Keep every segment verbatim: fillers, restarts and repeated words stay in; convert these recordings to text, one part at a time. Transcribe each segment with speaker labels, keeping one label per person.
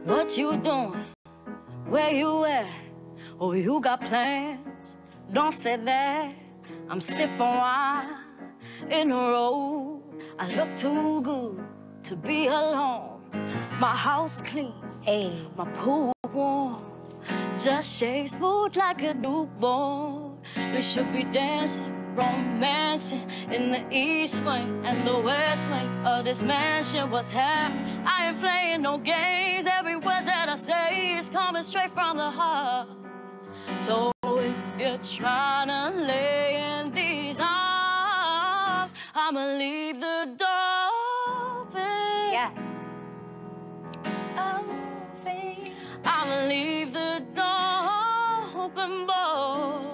Speaker 1: What you doing? Where you at? Oh, you got plans? Don't say that. I'm sipping wine in a row. I look too good to be alone. My house clean,
Speaker 2: Hey.
Speaker 1: my pool warm. Just shake smooth like a newborn. We should be dancing, romancing in the east wing and the west wing of this mansion. What's happening? I ain't playing no games. Every word that I say is coming straight from the heart. So if you're trying to lay in these arms, I'ma leave the door open.
Speaker 2: Yes.
Speaker 1: Open. I'ma leave the door open, boy.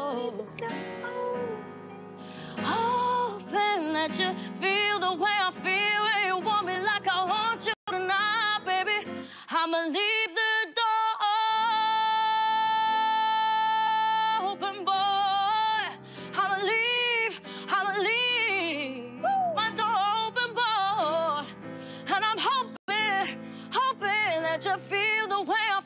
Speaker 1: Hoping that you feel the way I feel, and you want me like I want you tonight, baby. I'ma leave the door open, boy. I'ma leave, I'ma leave my door open, boy. And I'm hoping, hoping that you feel the way I